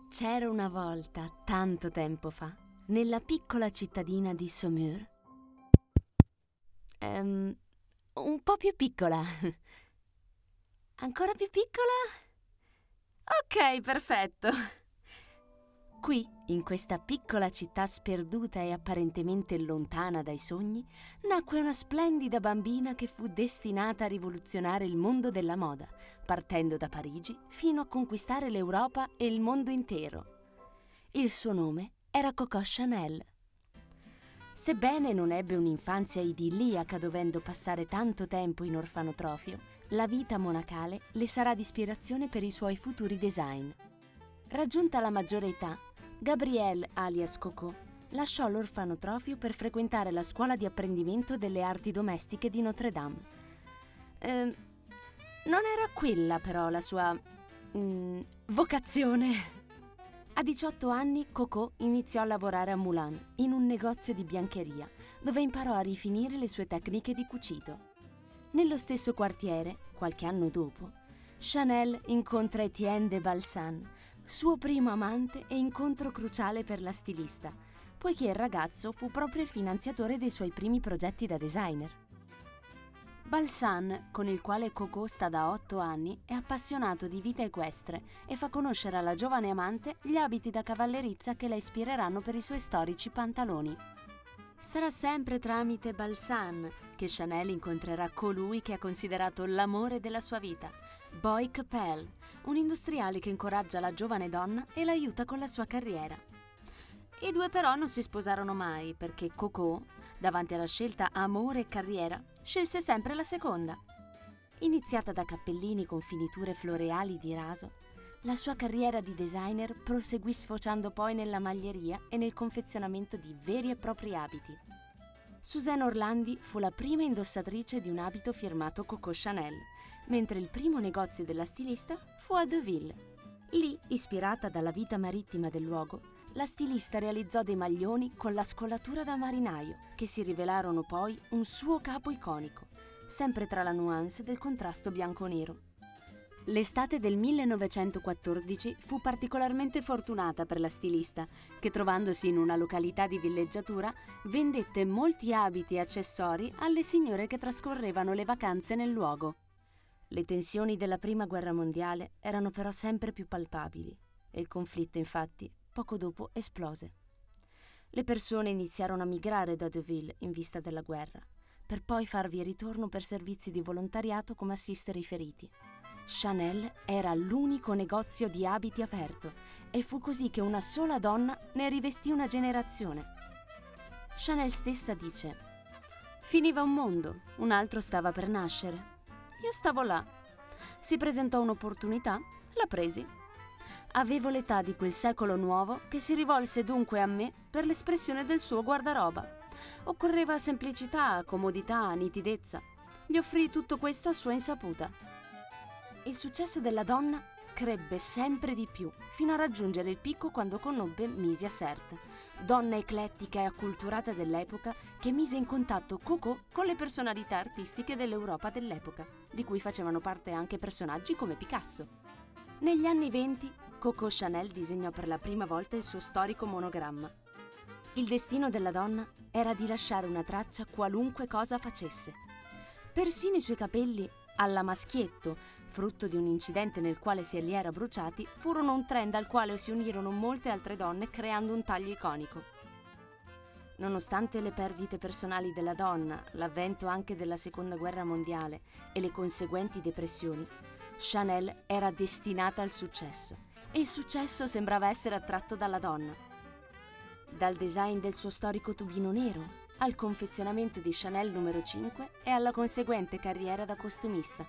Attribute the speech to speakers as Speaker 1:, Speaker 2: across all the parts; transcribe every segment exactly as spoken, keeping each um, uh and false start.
Speaker 1: C'era una volta, tanto tempo fa, nella piccola cittadina di Saumur, ehm, un po' più piccola. Ancora più piccola? Ok, perfetto. Qui, in questa piccola città sperduta e apparentemente lontana dai sogni, nacque una splendida bambina che fu destinata a rivoluzionare il mondo della moda, partendo da Parigi fino a conquistare l'Europa e il mondo intero. Il suo nome era Coco Chanel. Sebbene non ebbe un'infanzia idilliaca dovendo passare tanto tempo in orfanotrofio, la vita monacale le sarà di ispirazione per i suoi futuri design. Raggiunta la maggiore età, Gabrielle, alias Coco, lasciò l'orfanotrofio per frequentare la scuola di apprendimento delle arti domestiche di Notre Dame. Eh, non era quella però la sua mm, vocazione. A diciotto anni Coco iniziò a lavorare a Moulin, in un negozio di biancheria, dove imparò a rifinire le sue tecniche di cucito. Nello stesso quartiere, qualche anno dopo, Chanel incontra Etienne de Balsan, suo primo amante e incontro cruciale per la stilista, poiché il ragazzo fu proprio il finanziatore dei suoi primi progetti da designer. Balsan, con il quale Coco sta da otto anni, è appassionato di vita equestre e fa conoscere alla giovane amante gli abiti da cavallerizza che la ispireranno per i suoi storici pantaloni. Sarà sempre tramite Balsan che Chanel incontrerà colui che ha considerato l'amore della sua vita, Boy Capel, un industriale che incoraggia la giovane donna e l'aiuta con la sua carriera. I due però non si sposarono mai perché Coco, davanti alla scelta amore e carriera, scelse sempre la seconda. Iniziata da cappellini con finiture floreali di raso, la sua carriera di designer proseguì sfociando poi nella maglieria e nel confezionamento di veri e propri abiti. Suzanne Orlandi fu la prima indossatrice di un abito firmato Coco Chanel, mentre il primo negozio della stilista fu a Deauville. Lì, ispirata dalla vita marittima del luogo, la stilista realizzò dei maglioni con la scollatura da marinaio, che si rivelarono poi un suo capo iconico, sempre tra la nuance del contrasto bianco-nero. L'estate del millenovecentoquattordici fu particolarmente fortunata per la stilista, che trovandosi in una località di villeggiatura, vendette molti abiti e accessori alle signore che trascorrevano le vacanze nel luogo. Le tensioni della Prima Guerra Mondiale erano però sempre più palpabili e il conflitto, infatti, poco dopo esplose. Le persone iniziarono a migrare da Deauville in vista della guerra, per poi farvi ritorno per servizi di volontariato come assistere i feriti. Chanel era l'unico negozio di abiti aperto e fu così che una sola donna ne rivestì una generazione. Chanel stessa dice: «Finiva un mondo, un altro stava per nascere. Io stavo là. Si presentò un'opportunità, la presi. Avevo l'età di quel secolo nuovo che si rivolse dunque a me per l'espressione del suo guardaroba. Occorreva semplicità, comodità, nitidezza. Gli offrii tutto questo a sua insaputa». Il successo della donna crebbe sempre di più, fino a raggiungere il picco quando conobbe Misia Certes, donna eclettica e acculturata dell'epoca che mise in contatto Coco con le personalità artistiche dell'Europa dell'epoca, di cui facevano parte anche personaggi come Picasso. Negli anni venti, Coco Chanel disegnò per la prima volta il suo storico monogramma. Il destino della donna era di lasciare una traccia qualunque cosa facesse. Persino i suoi capelli alla maschietto, frutto di un incidente nel quale se li era bruciati, furono un trend al quale si unirono molte altre donne creando un taglio iconico. Nonostante le perdite personali della donna, l'avvento anche della Seconda Guerra Mondiale e le conseguenti depressioni, Chanel era destinata al successo e il successo sembrava essere attratto dalla donna. Dal design del suo storico tubino nero al confezionamento di Chanel numero cinque e alla conseguente carriera da costumista.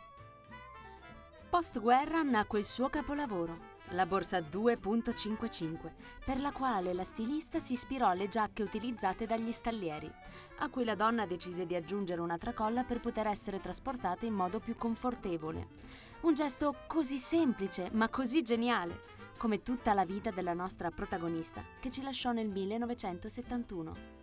Speaker 1: Post-guerra nacque il suo capolavoro, la borsa due punto cinquantacinque, per la quale la stilista si ispirò alle giacche utilizzate dagli stallieri, a cui la donna decise di aggiungere una tracolla per poter essere trasportata in modo più confortevole. Un gesto così semplice, ma così geniale, come tutta la vita della nostra protagonista, che ci lasciò nel millenovecentosettantuno.